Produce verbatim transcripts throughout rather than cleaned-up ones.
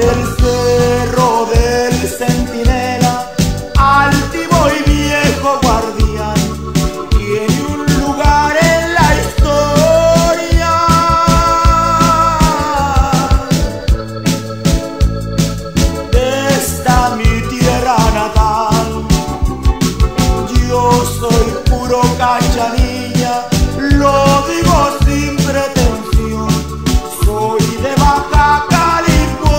El cerro del Centinela, altivo y viejo guardián, tiene un lugar en la historia. De esta mi tierra natal, yo soy puro Cachanilla, lo digo sin pretensión, soy de Baja California.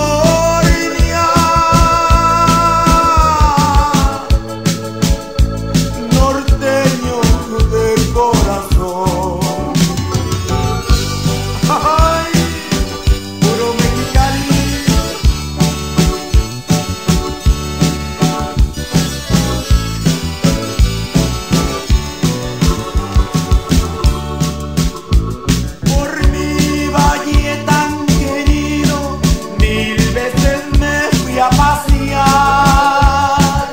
A pasear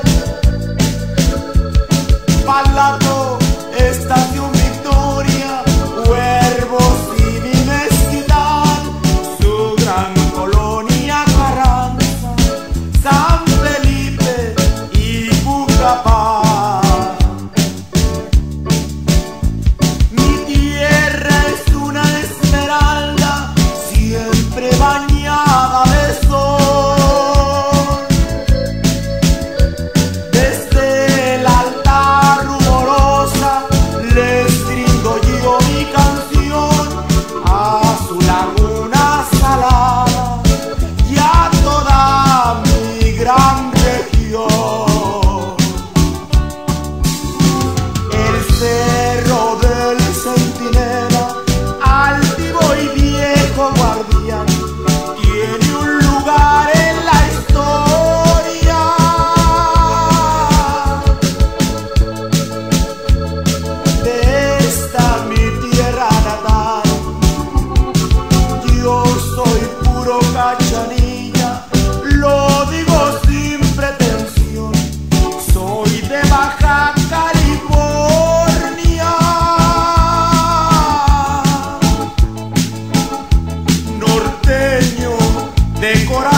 Palato, Estación Victoria, Huervos y mi mezquitán, su gran colonia Carranza, San Felipe y Cucapá. Mi tierra es una esmeralda, siempre bañada de sol. Cachanilla, lo digo sin pretensión, soy de Baja California. Norteño de corazón.